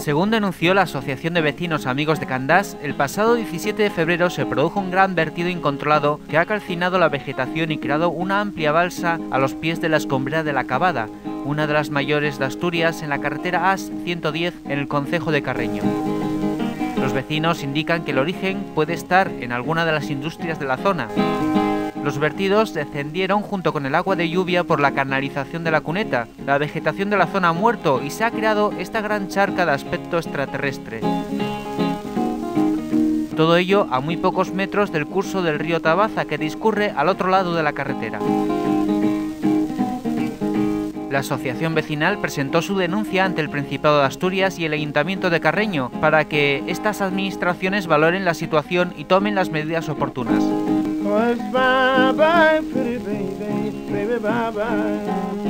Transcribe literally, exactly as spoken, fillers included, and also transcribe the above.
Según denunció la Asociación de Vecinos Amigos de Candás, el pasado diecisiete de febrero se produjo un gran vertido incontrolado que ha calcinado la vegetación y creado una amplia balsa a los pies de la escombrera de la Cabada, una de las mayores de Asturias, en la carretera A S ciento diez en el concejo de Carreño. Los vecinos indican que el origen puede estar en alguna de las industrias de la zona. Los vertidos descendieron junto con el agua de lluvia por la canalización de la cuneta. La vegetación de la zona ha muerto y se ha creado esta gran charca de aspecto extraterrestre. Todo ello a muy pocos metros del curso del río Tabaza, que discurre al otro lado de la carretera. La asociación vecinal presentó su denuncia ante el Principado de Asturias y el Ayuntamiento de Carreño para que estas administraciones valoren la situación y tomen las medidas oportunas. Bye bye, pretty baby, baby, bye bye.